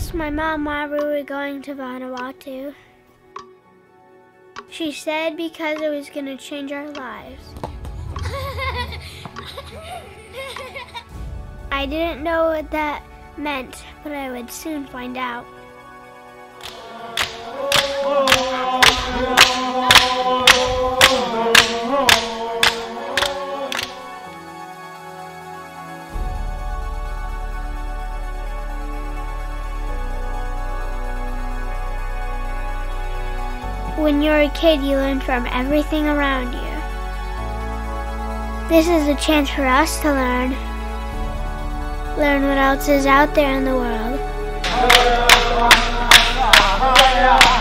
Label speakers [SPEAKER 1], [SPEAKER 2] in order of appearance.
[SPEAKER 1] asked my mom why we were going to Vanuatu. She said because it was going to change our lives. I didn't know what that meant, but I would soon find out. When you're a kid, you learn from everything around you. This is a chance for us to learn what else is out there in the world.